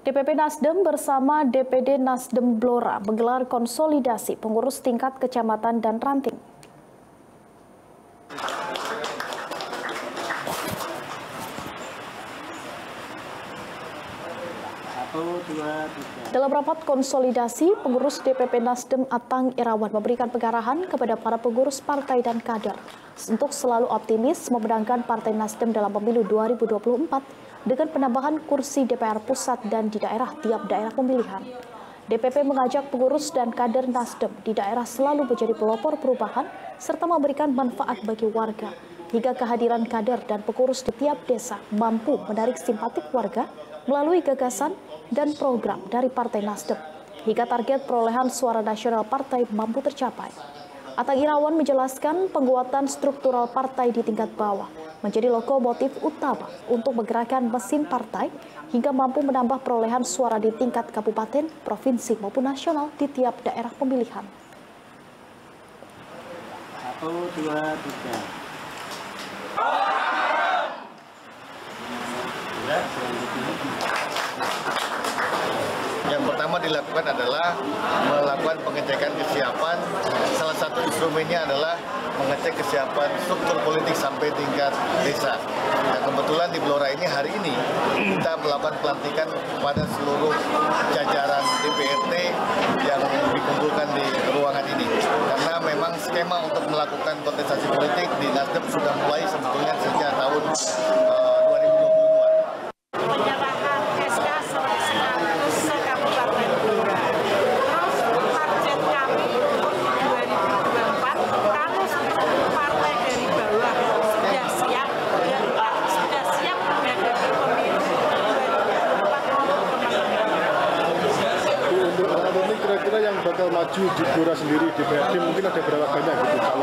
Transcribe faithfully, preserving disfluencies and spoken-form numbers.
D P P Nasdem bersama D P D Nasdem Blora menggelar konsolidasi pengurus tingkat kecamatan dan ranting. Dalam rapat konsolidasi, pengurus D P P Nasdem Atang Irawan memberikan pengarahan kepada para pengurus partai dan kader untuk selalu optimis memenangkan Partai Nasdem dalam pemilu dua ribu dua puluh empat dengan penambahan kursi D P R pusat dan di daerah tiap daerah pemilihan. D P P mengajak pengurus dan kader Nasdem di daerah selalu menjadi pelopor perubahan serta memberikan manfaat bagi warga, hingga kehadiran kader dan pengurus di tiap desa mampu menarik simpatik warga melalui gagasan dan program dari Partai Nasdem, hingga target perolehan suara nasional partai mampu tercapai. Atang Irawan menjelaskan penguatan struktural partai di tingkat bawah menjadi lokomotif utama untuk menggerakkan mesin partai hingga mampu menambah perolehan suara di tingkat kabupaten, provinsi maupun nasional di tiap daerah pemilihan. Satu, dua, tiga. Yang pertama dilakukan adalah melakukan pengecekan kesiapan. Salah satu instrumennya adalah mengecek kesiapan struktur politik sampai tingkat desa. Nah, kebetulan di Blora ini hari ini kita melakukan pelantikan pada seluruh jajaran D P R T yang dikumpulkan di ruangan ini. Karena memang skema untuk melakukan kontestasi politik di Nasdem sudah mulai sebetulnya sejak tahun uh, dua ribu dua puluh dua. Menyerahkan S K seratus Kabupaten Blora. Terus target kami untuk dua ribu dua puluh empat, kalau seluruh partai dari bawah sudah siap, dan sudah siap menghadapi pemilu dua ribu dua puluh empat untuk pemenangan. Untuk saat ini kira-kira yang bakal maju di Blora sendiri di D P R D mungkin ada berapa banyak gitu?